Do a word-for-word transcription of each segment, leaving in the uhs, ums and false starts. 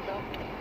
to.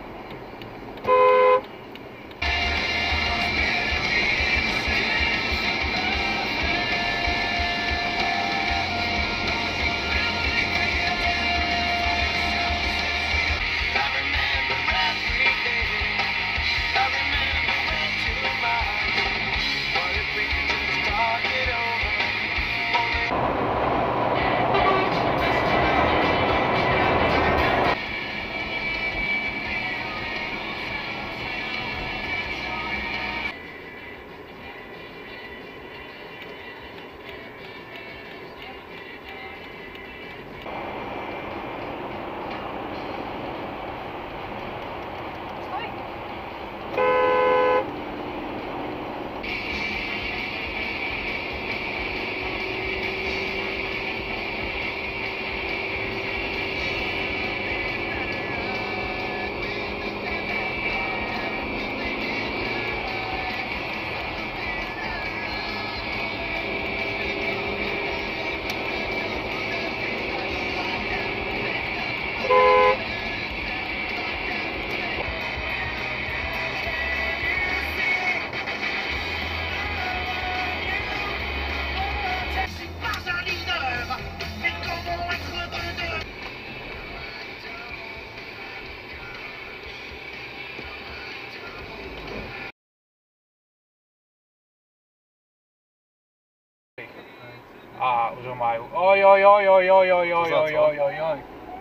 A už ho majú. Oj, oj, oj, oj, oj, oj, oj, oj, oj, oj, oj.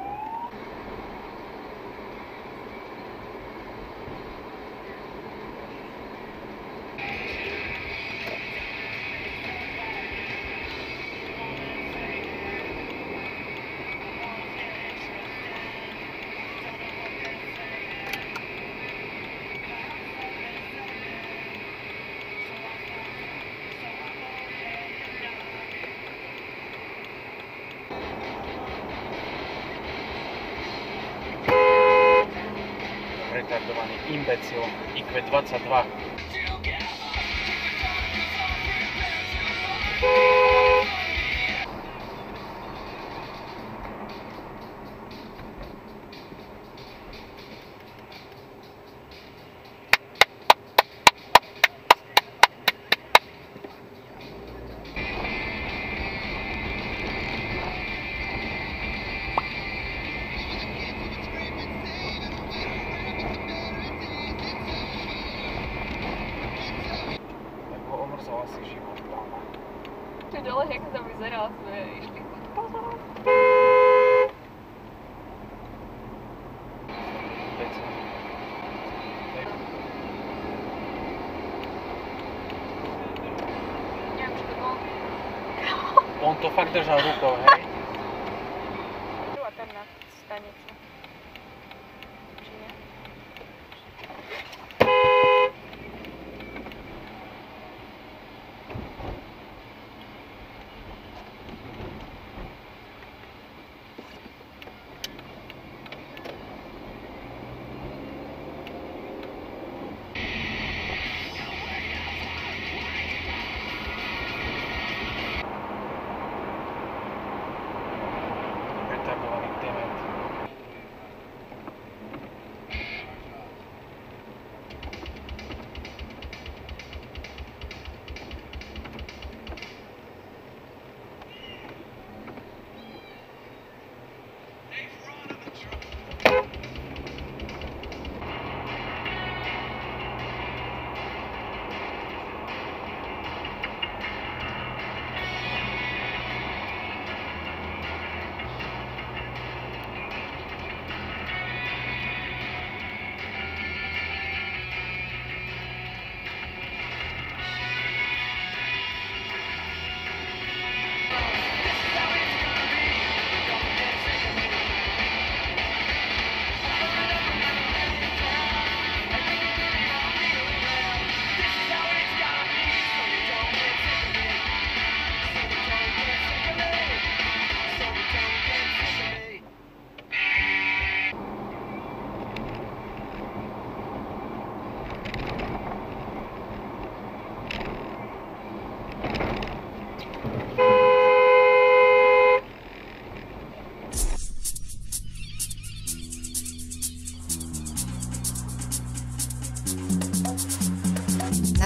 Retardovaný imbecil í kvé dvadsaťdva. Omrzala si život doma. Čo dole, jak to vyzeralo, sme išli. Neviem, čo to bolo. On to fakt držal rukou, hej? A tam na stanicu. Či nie? Retardovaný dement.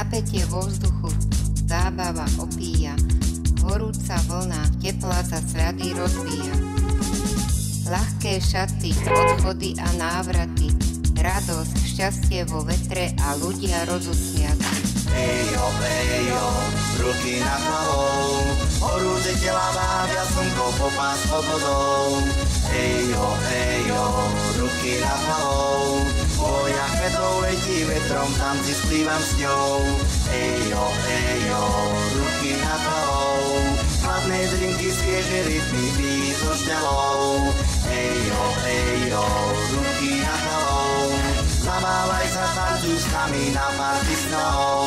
napätie vo vzduchu, zábava opíja, horúca vlna, tepla za srady rozbíja. Ľahké šaty, odchody a návraty, radosť, šťastie vo vetre a ľudia rozusmiatí. Ejo, ejo, ruky nad hlavou, horúce tela vábia slnko po pás pod vodou. Ejo, ejo, ruky nad hlavou, moja kvetov letí vetrom, tam si splývam s ňou. Ejo, ejo, ruky nad hlavou, chladné drinky, svieže rytmy, pijí so šťavou. Ejo, ejo, ruky nad hlavou, zabávaj sa, tancuj s nami na party snou.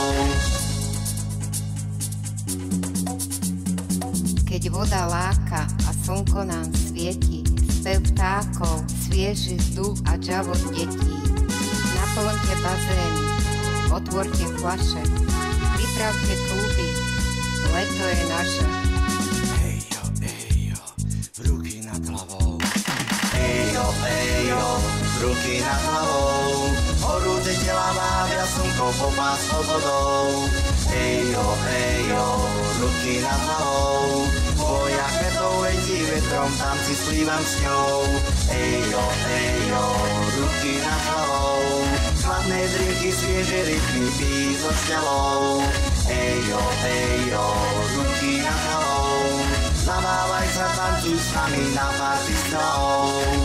Keď voda láka a slnko nám svieti, spev vtákov, svieži vzduch a džavot detí. Naplňte bazény, otvorte fľaše, pripravte kluby, leto je naše. Ejo, ejo, ruky nad hlavou. Ejo, ejo, ruky nad hlavou, horúce tela vábia slnko po pás pod vodou. Ejo, ejo, ruky nad hlavou, moja kvetov letí vetrom, tam si splývam s ňou. Ejo, ejo, ruky nad hlavou, chladné drinky, svieže rytmy, pijí so šťavou. Ejo, ejo, ruky nad hlavou, zabávaj sa, tancuj s nami na party snou.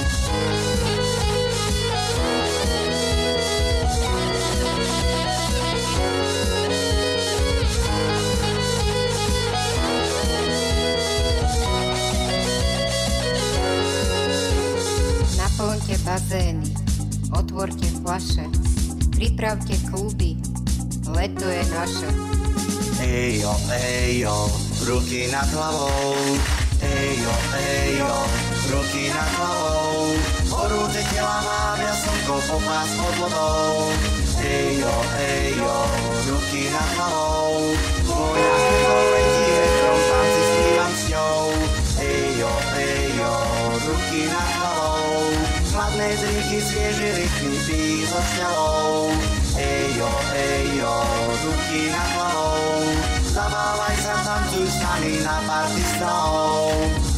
Naplňte bazény, otvorte fľaše, pripravte kluby, leto je naše. Ejo, ejo, ruky nad hlavou. Ejo, ejo, ruky nad hlavou, horúce tela vábia slnko po pás pod vodou. Ejo, ejo, ruky nad hlavou, moja kvetov letí vetrom, tam si splývam s ňou. Ejo, ejo, ruky nad hlavou, chladné drinky, svieže rytmy, pijí so šťavou. Ejo, ejo, ruky nad hlavou, zabávaj sa, tancuj s nami na party snou.